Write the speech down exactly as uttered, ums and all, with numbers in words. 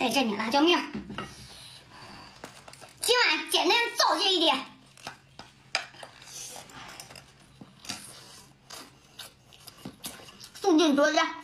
给这点辣椒面儿，今晚简单造些一点。送进桌子。